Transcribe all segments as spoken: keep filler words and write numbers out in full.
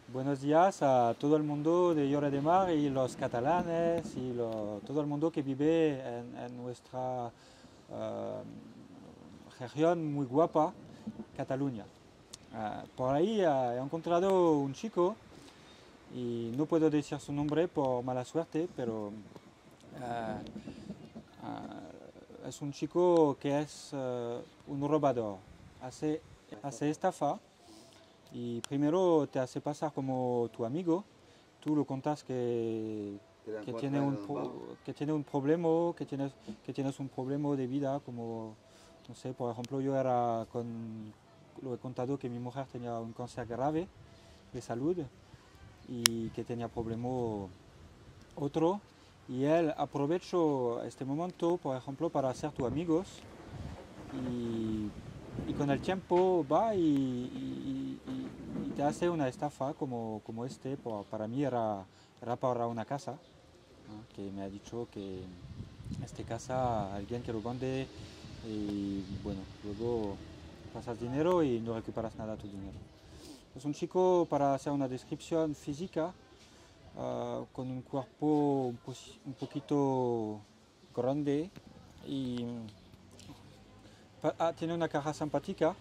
Buenos días a todo el mundo de Lloret de Mar y los catalanes y lo- todo el mundo que vive en, en nuestra eh, región muy guapa, Cataluña. Ah, por ahí ah, he encontrado un chico y no puedo decir su nombre por mala suerte, pero ah, ah, es un chico que es eh, un robador. Hace, hace estafa y primero te hace pasar como tu amigo. Tú lo contas que, Que la que tiene encuentran un, en un bar. pro- que tiene un problema, que tienes, que tienes un problema de vida, como, no sé, por ejemplo, yo era con, lo he contado que mi mujer tenía un cáncer grave de salud y que tenía problema otro. Y él aprovechó este momento, por ejemplo, para ser tu amigos y, y con el tiempo va y, y- y- y te hace una estafa como, como este. Por- para mí era, era para una casa, ¿no? Que me ha dicho que esta casa alguien que lo vende y bueno, luego pasas dinero y no recuperas nada tu dinero. Es un chico, para hacer una descripción física, ah, con un cuerpo un, pos- un poquito grande y pa- ah, tiene una cara simpática,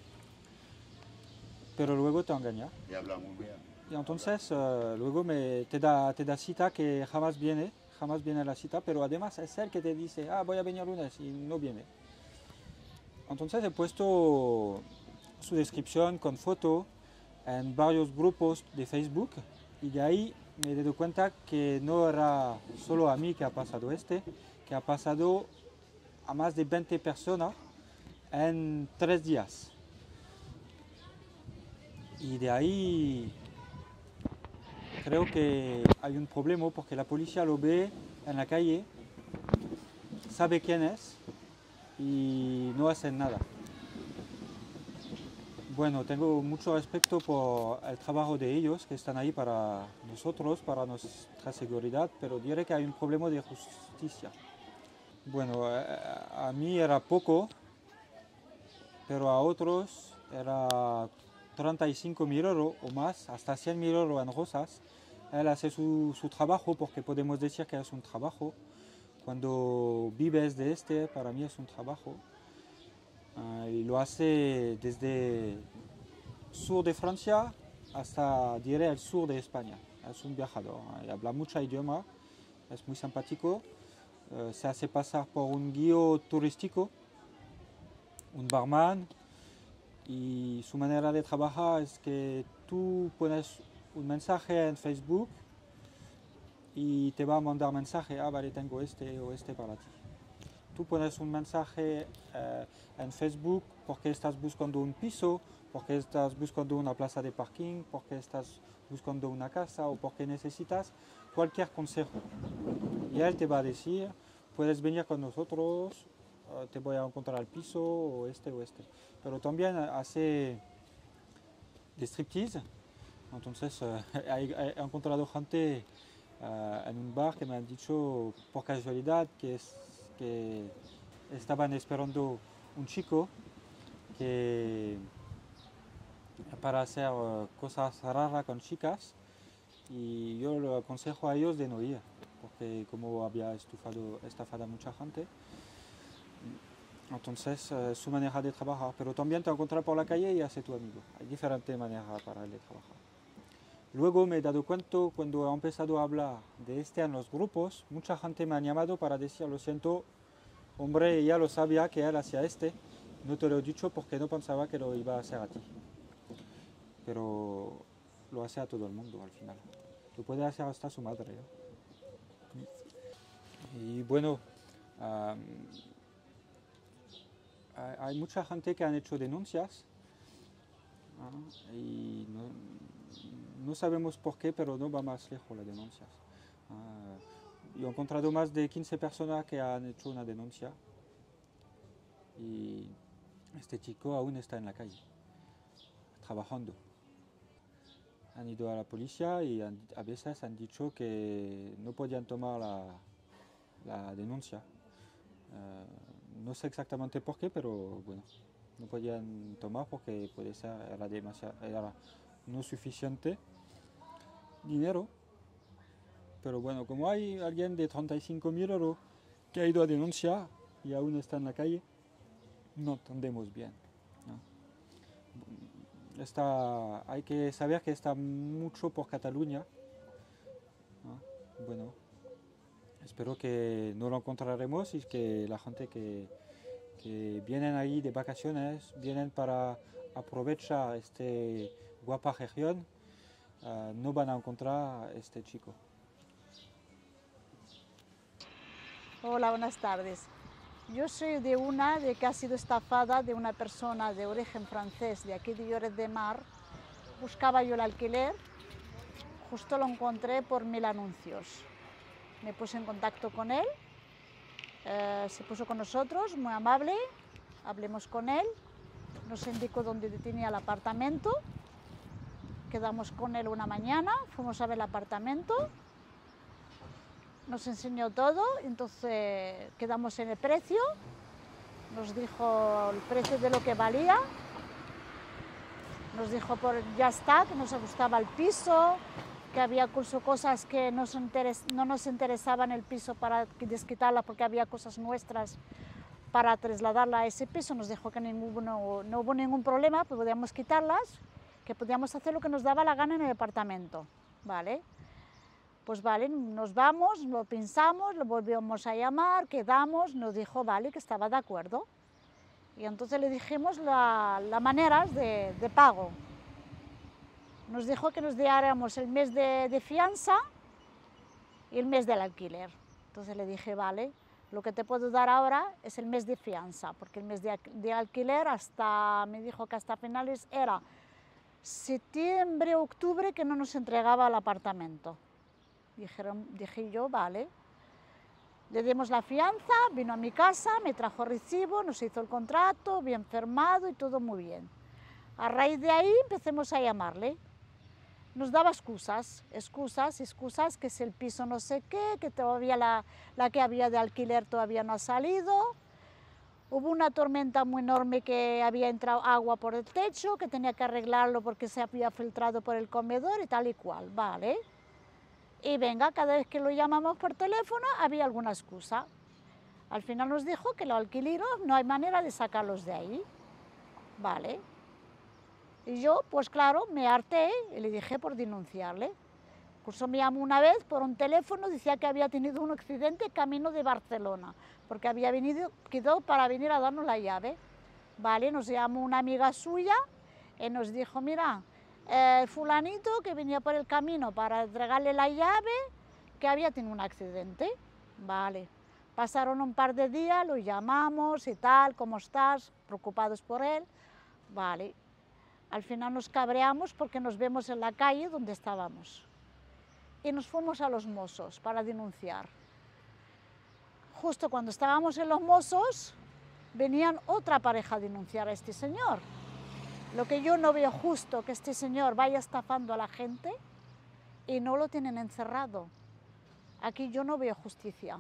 pero luego te engaña. Y habla muy bien. Y Habla entonces muy bien. eh, luego me, te, da, te da cita que jamás viene, jamás viene la cita, pero además es él que te dice, ah, voy a venir lunes y no viene. Entonces he puesto su descripción con foto en varios grupos de Facebook y de ahí me he dado cuenta que no era solo a mí que ha pasado este, que ha pasado a más de veinte personas en tres días. Y de ahí creo que hay un problema porque la policía lo ve en la calle, sabe quién es y no hacen nada. Bueno, tengo mucho respeto por el trabajo de ellos que están ahí para nosotros, para nuestra seguridad, pero diré que hay un problema de justicia. Bueno, eh, a mí era poco, pero a otros era treinta y cinco mil euros o más, hasta cien mil euros en rosas. Él hace su, su trabajo porque podemos decir que es un trabajo. Cuando vives de este, para mí es un trabajo. Ah, y lo hace desde sur de Francia hasta, diré, el sur de España. Es un viajador, ¿eh? Y habla mucho idioma, es muy simpático. Eh, se hace pasar por un guía turístico, un barman, y su manera de trabajar es que tú pones un mensaje en Facebook y te va a mandar mensaje, ah, vale, tengo este o este para ti. Tú pones un mensaje eh, en Facebook porque estás buscando un piso, porque estás buscando una plaza de parking, porque estás buscando una casa o porque necesitas cualquier consejo. Y él te va a decir, puedes venir con nosotros, eh, te voy a encontrar el piso o este o este. Pero también hace de striptease. Entonces eh, he, he encontrado gente eh, en un bar que me han dicho por casualidad que, es, que estaban esperando un chico que para hacer eh, cosas raras con chicas y yo le aconsejo a ellos de no ir porque como había estufado, estafado a mucha gente, entonces eh, su manera de trabajar, pero también te encuentras por la calle y hace tu amigo. Hay diferentes maneras para él de trabajar. Luego me he dado cuenta cuando he empezado a hablar de este en los grupos, mucha gente me ha llamado para decir, lo siento, hombre, ya lo sabía que él hacía este, no te lo he dicho porque no pensaba que lo iba a hacer a ti. Pero lo hace a todo el mundo al final. Lo puede hacer hasta su madre, ¿eh? Y bueno, um, hay mucha gente que han hecho denuncias, ¿no? Y no, no, sabemos por qué, pero no va más lejos las denuncias. Uh, yo he encontrado más de quince personas que han hecho una denuncia y este chico aún está en la calle, trabajando. Han ido a la policía y han, a veces han dicho que no podían tomar la, la denuncia. Uh, no sé exactamente por qué, pero bueno, no podían tomar porque puede ser, era demasiado, era no suficiente. dinero. Pero bueno, como hay alguien de treinta y cinco mil euros que ha ido a denunciar y aún está en la calle, no entendemos bien, ¿no? Está, hay que saber que está mucho por Cataluña, ¿no? Bueno, espero que no lo encontraremos y que la gente que, que vienen ahí de vacaciones, vienen para aprovechar esta guapa región, uh, no van a encontrar a este chico. Hola, buenas tardes. Yo soy de una de que ha sido estafada de una persona de origen francés de aquí de Lloret de Mar. Buscaba yo el alquiler, justo lo encontré por mil anuncios. Me puse en contacto con él, eh, se puso con nosotros, muy amable, hablemos con él, nos indicó dónde tenía el apartamento, quedamos con él una mañana, fuimos a ver el apartamento, nos enseñó todo, entonces quedamos en el precio, nos dijo el precio de lo que valía, nos dijo por ya está, que nos gustaba el piso, que había incluso cosas que nos interes, no nos interesaban el piso para desquitarla porque había cosas nuestras para trasladarla a ese piso, nos dijo que ningún, no, no hubo ningún problema, pues podíamos quitarlas, que podíamos hacer lo que nos daba la gana en el departamento, ¿vale? Pues vale, nos vamos, lo pensamos, lo volvimos a llamar, quedamos, nos dijo, vale, que estaba de acuerdo. Y entonces le dijimos las la maneras de, de pago. Nos dijo que nos diéramos el mes de, de fianza y el mes del alquiler. Entonces le dije, vale, lo que te puedo dar ahora es el mes de fianza, porque el mes de, de alquiler hasta, me dijo que hasta finales era septiembre, octubre que no nos entregaba el apartamento. Dijeron, dije yo, vale, le dimos la fianza, vino a mi casa, me trajo recibo, nos hizo el contrato, bien firmado y todo muy bien. A raíz de ahí empecemos a llamarle. Nos daba excusas, excusas, excusas, que es el piso no sé qué, que todavía la, la que había de alquiler todavía no ha salido. Hubo una tormenta muy enorme que había entrado agua por el techo, que tenía que arreglarlo porque se había filtrado por el comedor y tal y cual, vale. Y venga, cada vez que lo llamamos por teléfono había alguna excusa. Al final nos dijo que los alquileros no hay manera de sacarlos de ahí. Vale. Y yo, pues claro, me harté y le dije por denunciarle. Incluso me llamó una vez por un teléfono, decía que había tenido un accidente camino de Barcelona, porque había venido, quedó para venir a darnos la llave. Vale, nos llamó una amiga suya y nos dijo, mira, Eh, fulanito que venía por el camino para entregarle la llave, que había tenido un accidente. Vale, pasaron un par de días, lo llamamos y tal, ¿cómo estás? Preocupados por él. Vale, al final nos cabreamos porque nos vemos en la calle donde estábamos. Y nos fuimos a los Mossos para denunciar. Justo cuando estábamos en los Mossos, venían otra pareja a denunciar a este señor. Lo que yo no veo justo, que este señor vaya estafando a la gente y no lo tienen encerrado. Aquí yo no veo justicia.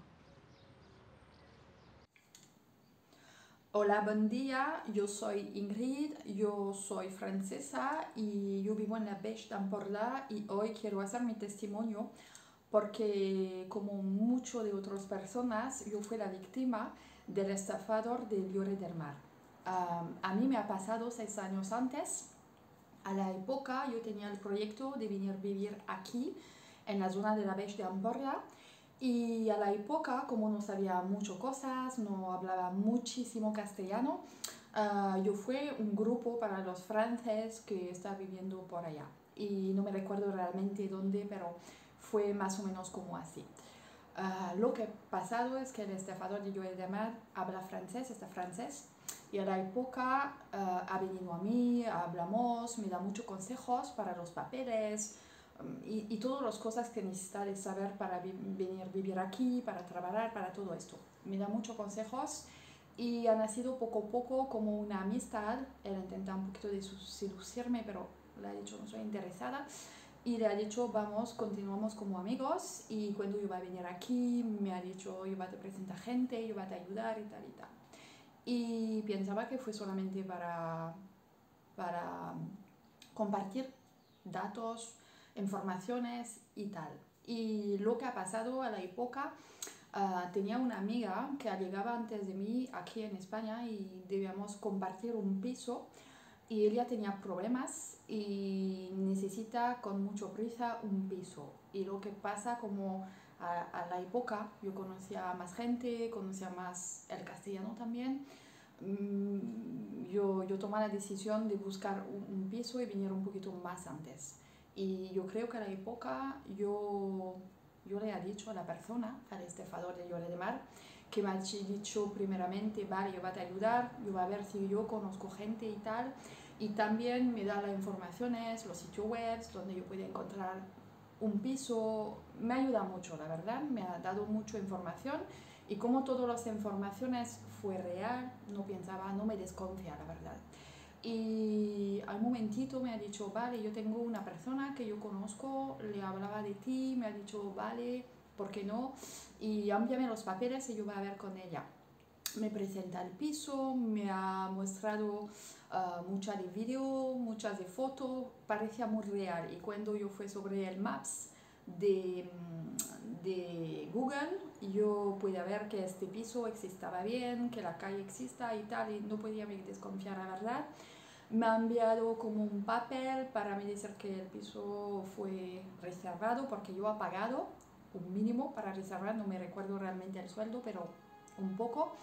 Hola, buen día. Yo soy Ingrid, yo soy francesa y yo vivo en la Baix d'Empordà y hoy quiero hacer mi testimonio porque, como muchas de otras personas, yo fui la víctima del estafador de Lloret de Mar. Um, a mí me ha pasado seis años antes. A la época yo tenía el proyecto de venir a vivir aquí, en la zona de la Baix d'Empordà, y a la época, como no sabía muchas cosas, no hablaba muchísimo castellano, uh, yo fui un grupo para los franceses que está viviendo por allá. Y no me recuerdo realmente dónde, pero fue más o menos como así. Uh, lo que ha pasado es que el estafador de Lloret de Mar habla francés, está francés, y a la época uh, ha venido a mí, hablamos, me da muchos consejos para los papeles um, y, y todas las cosas que necesita de saber para vi venir a vivir aquí, para trabajar, para todo esto. Me da muchos consejos y ha nacido poco a poco como una amistad. Él intenta un poquito de seducirme, pero le ha dicho no soy interesada. Y le ha dicho, vamos, continuamos como amigos y cuando yo va a venir aquí, me ha dicho, yo va a te presentar gente, yo va a te ayudar y tal y tal. Y pensaba que fue solamente para, para compartir datos, informaciones y tal. Y lo que ha pasado a la época, uh, tenía una amiga que llegaba antes de mí aquí en España y debíamos compartir un piso y ella tenía problemas y necesita con mucha prisa un piso. Y lo que pasa como a, a la época yo conocía más gente, conocía más el castellano también, Yo, yo tomé la decisión de buscar un, un piso y venir un poquito más antes. Y yo creo que a la época yo, yo le he dicho a la persona, al estafador de Lloret de Mar, que me ha dicho primeramente, vale, yo voy a ayudar, yo voy a ver si yo conozco gente y tal. Y también me da las informaciones, los sitios web donde yo puedo encontrar un piso. Me ayuda mucho, la verdad, me ha dado mucha información. Y como todas las informaciones fue real, no pensaba, no me desconfía, la verdad. Y al momentito me ha dicho, vale, yo tengo una persona que yo conozco, le hablaba de ti, me ha dicho, vale, ¿por qué no? Y envíame los papeles y yo voy a ver con ella. Me presenta el piso, me ha mostrado uh, muchas de vídeo, muchas de fotos, parecía muy real. Y cuando yo fui sobre el Maps de, de Google, yo podía ver que este piso existaba bien, que la calle exista y tal, y no podía me desconfiar, la verdad. Me ha enviado como un papel para me decir que el piso fue reservado porque yo he pagado un mínimo para reservar, no me recuerdo realmente el sueldo, pero un poco.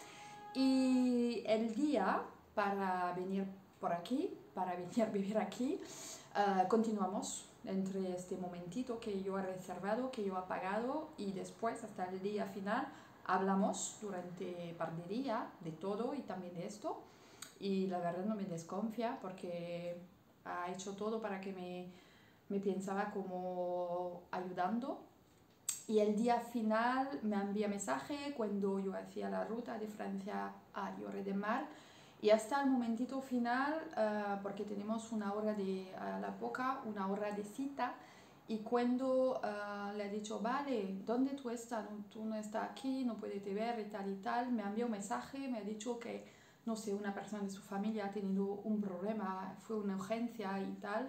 Y el día para venir por aquí, para venir a vivir aquí, uh, continuamos entre este momentito que yo he reservado, que yo he pagado, y después hasta el día final hablamos durante un par de días de todo y también de esto. Y la verdad no me desconfía porque ha hecho todo para que me, me pensaba como ayudando. Y el día final me envía mensaje cuando yo hacía la ruta de Francia a Lloret de Mar. Y hasta el momentito final, uh, porque tenemos una hora de, a la poca, una hora de cita. Y cuando uh, le he dicho, vale, ¿dónde tú estás? No, tú no estás aquí, no puedes te ver y tal y tal. Me envió un mensaje, me ha dicho que, no sé, una persona de su familia ha tenido un problema, fue una urgencia y tal.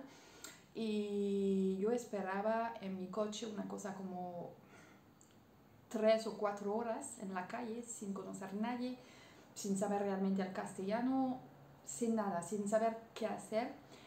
Y yo esperaba en mi coche una cosa como tres o cuatro horas en la calle sin conocer a nadie, sin saber realmente el castellano, sin nada, sin saber qué hacer.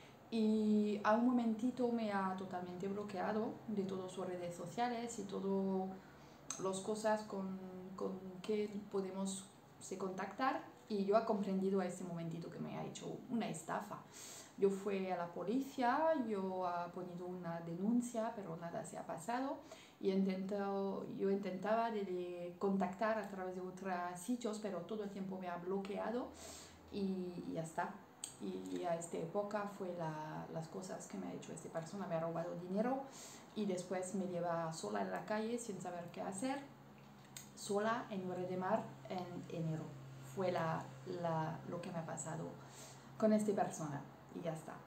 Y a un momentito me ha totalmente bloqueado de todas sus redes sociales y todas las cosas con, con que podemos se contactar. Y yo he comprendido a ese momentito que me ha hecho una estafa. Yo fui a la policía, yo he ponido una denuncia, pero nada se ha pasado. Y intento, yo intentaba de, de contactar a través de otros sitios, pero todo el tiempo me ha bloqueado y, y ya está. Y a esta época fue la, las cosas que me ha hecho esta persona, me ha robado dinero y después me lleva sola en la calle sin saber qué hacer, sola en Lloret de Mar en enero. Fue la, la, lo que me ha pasado con esta persona y ya está.